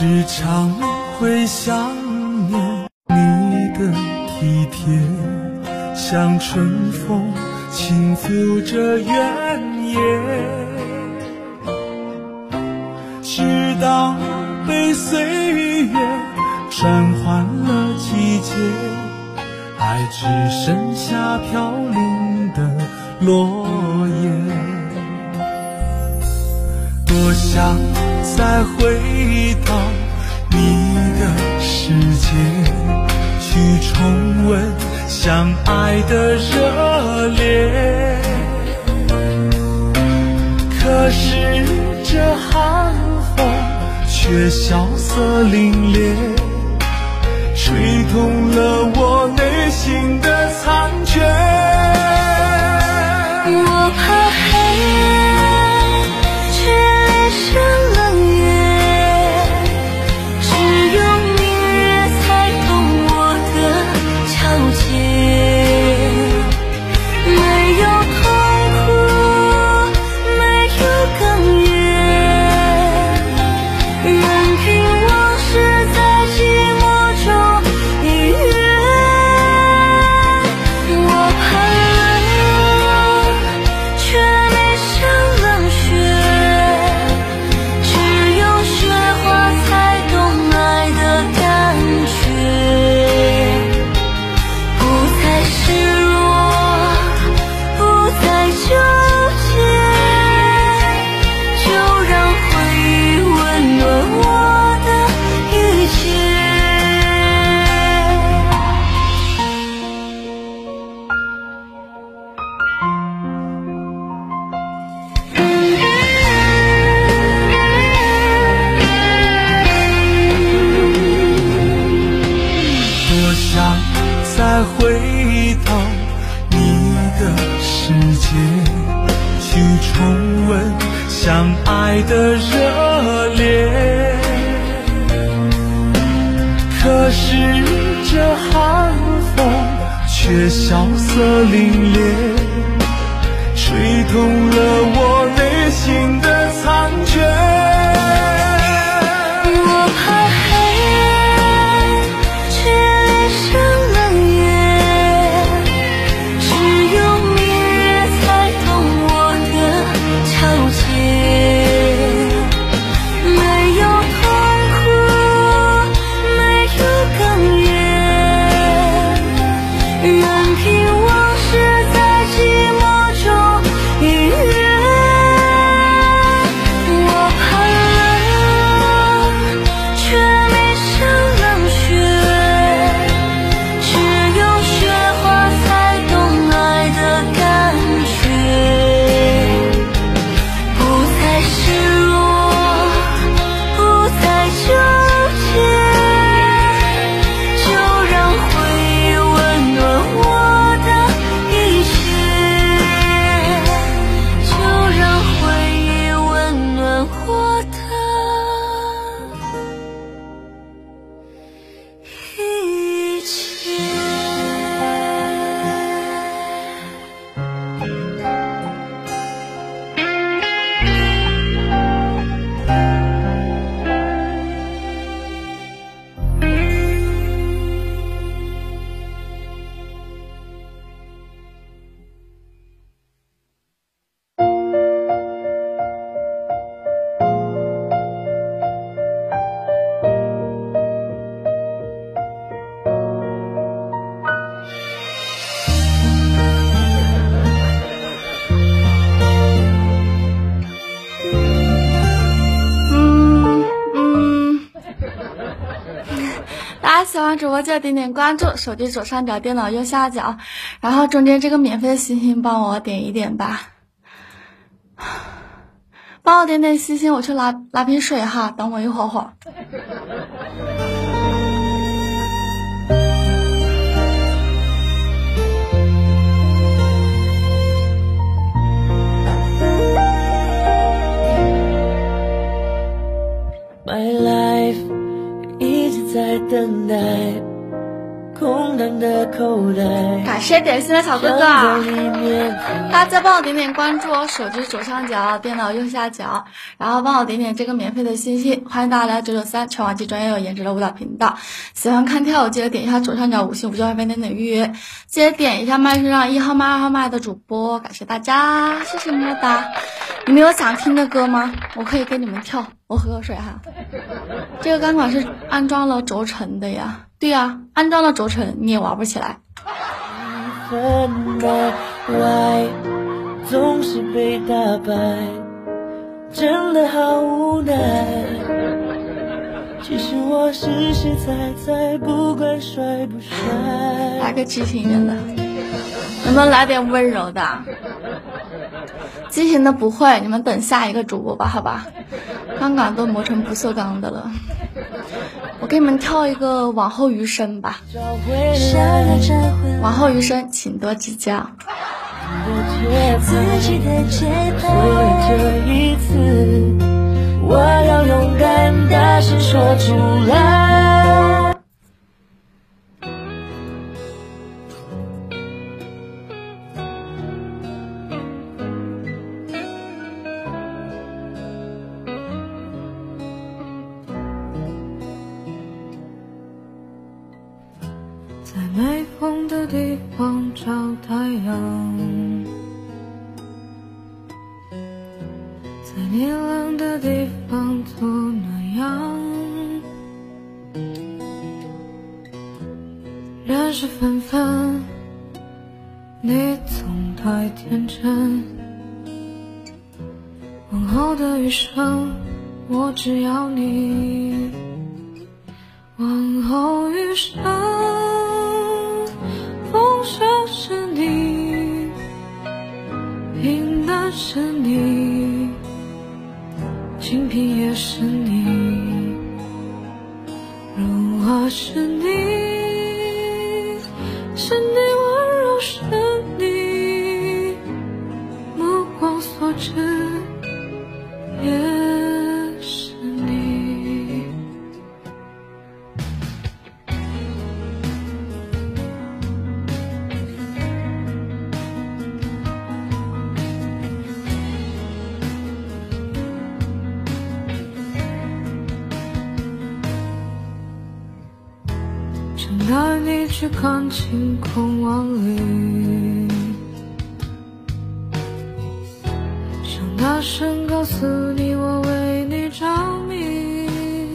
时常会想念你的体贴，像春风轻拂着原野，直到被岁月转换了季节，爱只剩下飘零的落叶。多想再回到你的世界，去重温相爱的热烈，可是这寒风却萧瑟凛冽，吹痛了我内心的残缺。 我怕黑，却爱上冷月，只有明月才懂我的皎洁。没有痛苦，没有哽咽，任凭往事在寂寞中逾越。我怕冷，却没上冷血，只有雪花才懂爱的感觉。不再失落，不再纠结，就让回忆温暖我的一切。 多想再回到你的世界，去重温相爱的热烈，可是这寒风却萧瑟凛冽，吹痛了我内心的残缺。 我怕黑，却爱上冷月，只有明月才懂我的皎洁。没有痛苦，没有哽咽，任凭往事在寂寞中逾越。我怕冷，却没上冷血，只有雪花才懂爱的感觉。不再失落，不再纠结，就让回忆温暖我的一切，就让回忆温暖我的一切。大家喜欢主播记得点点关注，手机左上角，电脑右下角，然后中间这个免费的星星帮我点一点吧，帮我点点星星，我去拿瓶水哈，等我一会儿。 My life 一直在等待，空荡的口袋， 感谢点心的小哥哥。 想在里面大家再帮我点点关注哦，手机左上角，电脑右下角，然后帮我点点这个免费的星星，欢迎大家来993全网最专业有颜值的舞蹈频道。喜欢看跳舞记得点一下左上角5星5就外边点点预约，记得点一下麦序上1号麦2号麦的主播，感谢大家，谢谢你们的。你们有想听的歌吗？我可以给你们跳，我喝口水哈。这个钢管是安装了轴承的呀，对呀，安装了轴承你也玩不起来。 分外外总是被打败，真的好无奈。其实我实实在在，不管帅不帅。 来个激情人的，能不能来点温柔的？激情的不会，你们等下一个主播吧，好吧？钢管都磨成不锈钢的了，我给你们跳一个往后余生吧。往后余生，请多指教。 所以这一次，我要勇敢大声说出来。在没风的地方找太阳，在你冷的地方做暖阳。人事纷纷，你总太天真。往后的余生，我只要你。往后余生，风沙是你，平淡是你，清贫也是你，如花是你，是你温柔是你，目光所至也是你。正带你去看晴空万里，想大声告诉你我为你着迷。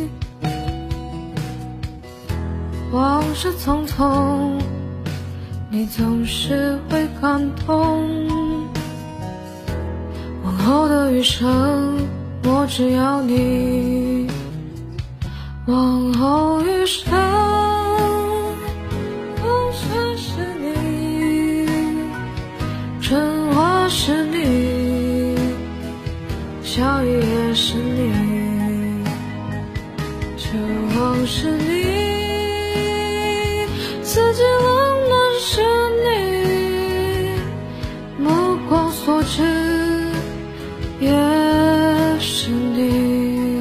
往事匆匆，你总是会感动。往后的余生，我只要你。往后余生，风沙是你，春花是你，小雨也是你，秋风是你，四季冷暖是你，目光所至也是你。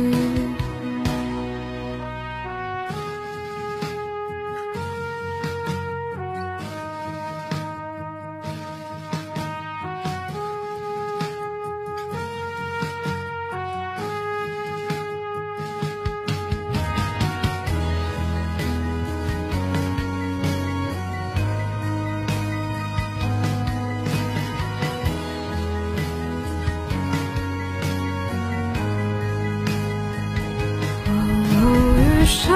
生，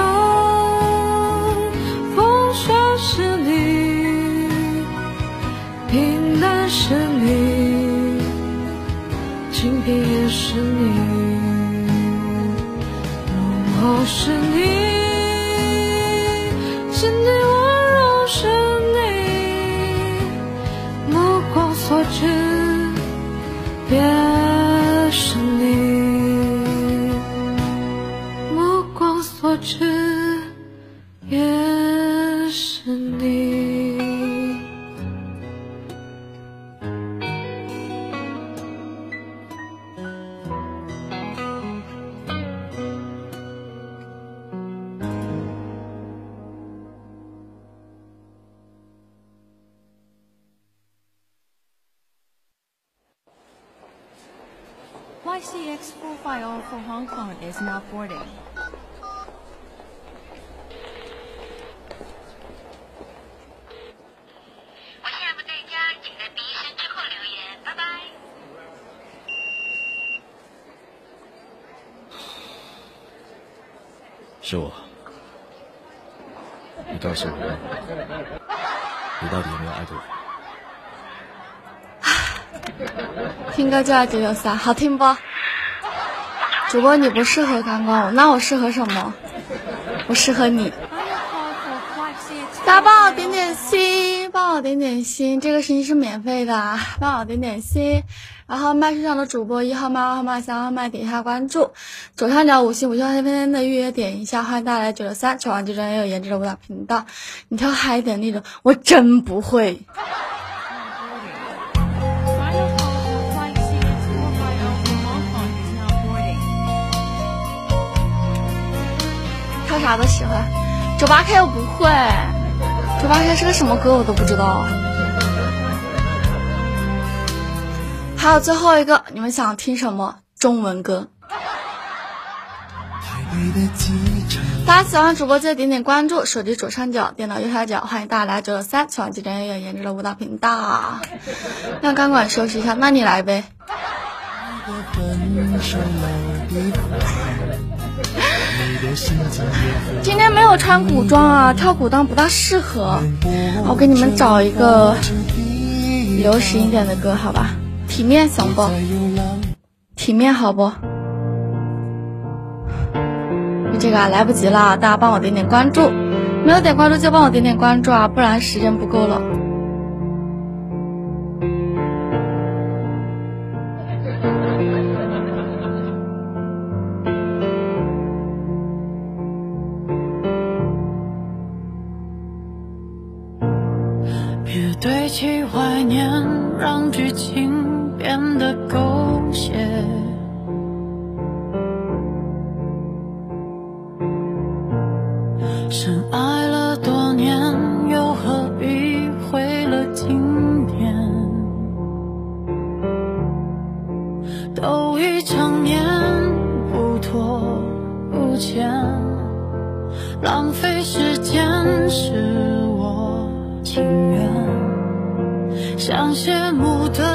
风沙是你，平淡是你，清贫也是你，如花是你，是你温柔是你，目光所至也是你，目光所至也是你。 FYCX450 for Hong Kong is now boarding. 我现在不在家，请在哔一声之后留言，拜拜。 是我。你告诉我，你到底有没有爱过我？ 听歌就要963，好听不？主播你不适合钢管舞，那我适合什么？我适合你。大家帮我点点心，帮我点点心，这个声音是免费的，帮我点点心。然后麦序上的主播1号麦、2号麦、3号麦点一下关注，左上角5星5星天天的预约点一下，欢迎大家来963全网最专业有颜值的舞蹈频道。你跳嗨一点那种，我真不会。跳啥都喜欢，98K 我不会，98K 是个什么歌我都不知道。还有最后一个，你们想听什么中文歌？大家喜欢主播记得点点关注，手机左上角、电脑右下角，欢迎大家来963全网最专业有颜值的舞蹈频道。让钢管休息一下，那你来呗。今天没有穿古装啊，跳古装不大适合。我给你们找一个流行一点的歌，好吧？体面行不？体面好不？这个来不及了，大家帮我点点关注，没有点关注就帮我点点关注啊，不然时间不够了。 别堆砌怀念，让剧情变得狗血。深爱了多年，又何必毁了经典？都已成年，不拖不欠，浪费时间是我情愿。像谢幕的